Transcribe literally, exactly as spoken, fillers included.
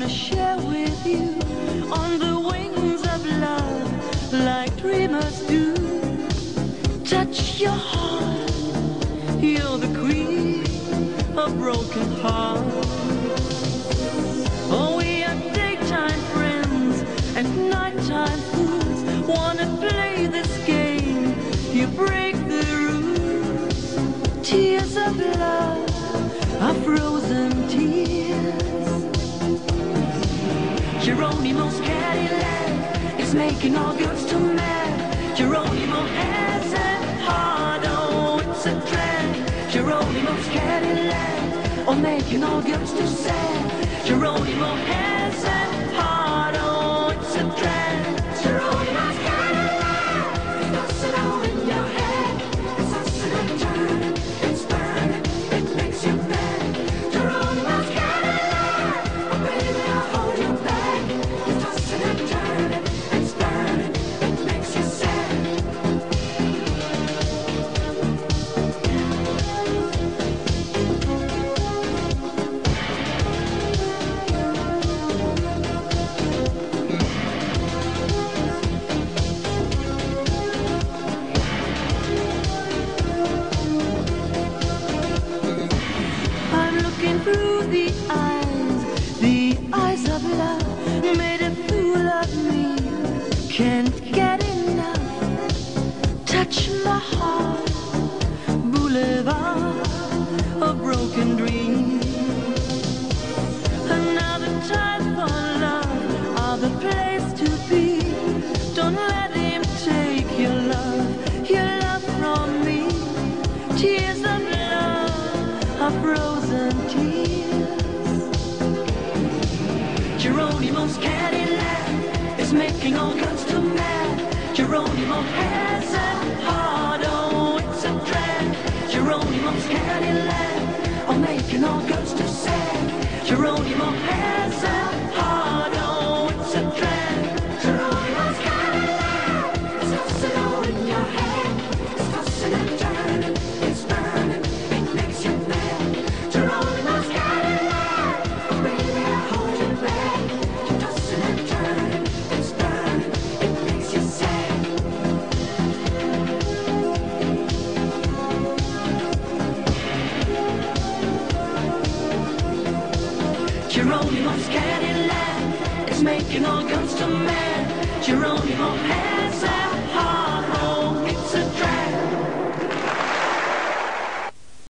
share with you on the wings of love, like dreamers do. Touch your heart, you're the queen of broken hearts. Oh, we are daytime friends and nighttime fools. Wanna play this game, you break the rules. Tears of love are frozen tears. Geronimo's Cadillac is making all girls too mad. Geronimo has a heart, oh, it's a drag. Geronimo's Cadillac, oh, making all girls too sad. Geronimo has a heart, oh, it's a drag. Geronimo's Cadillac is tossing all in your head. It's tossing and turning, it's burning, it makes you mad. Geronimo's Cadillac, oh baby, I'll hold you back. It's tossing and turning, it's burning, it makes you sad. I'm looking through the eyes, the eyes of love, made a fool of me. Can't get enough. Touch my heart, boulevard of broken dreams. Another time for love, other place to be. Don't let him take your love, your love from me. Tears of love are frozen tears. Geronimo's Cadillac is making all girls too mad. Geronimo has a heart, oh, it's a drag. Geronimo's Cadillac, oh, making all girls too sad. Geronimo has a heart, oh, it's a drag. Geronimo's Cadillac is tossing all in your head. It's tossing and turning, it's burning, it makes you mad. Geronimo's Cadillac, oh baby, I hold you back. You're tossing and turning, it's burning, it makes you sad. Geronimo's Cadillac is making all girls too mad. Geronimo has